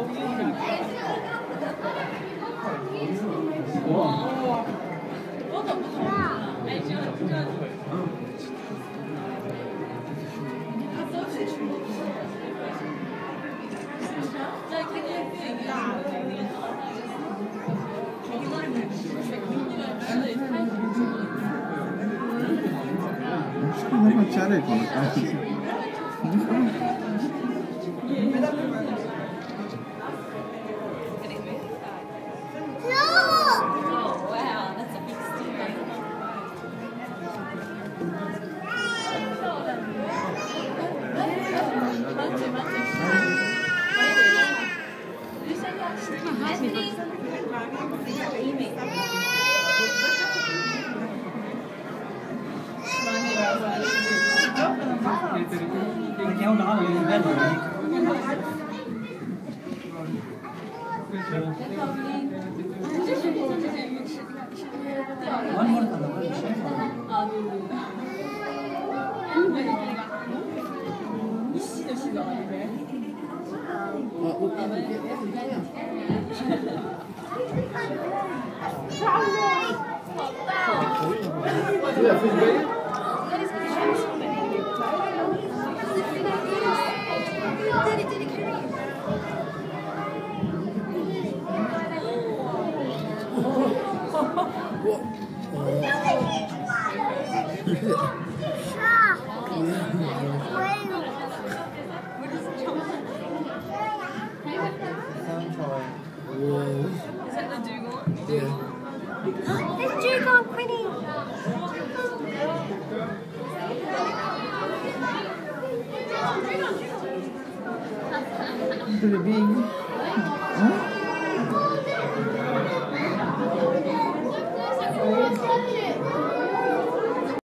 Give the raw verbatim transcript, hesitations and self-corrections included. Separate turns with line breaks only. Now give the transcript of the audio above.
Non mangiare con la carne.
kéo nó lên bên này. One more color.
Whoa.
Is that the Dugongs?
Yeah.
There's Dugong quitting.
Could it be?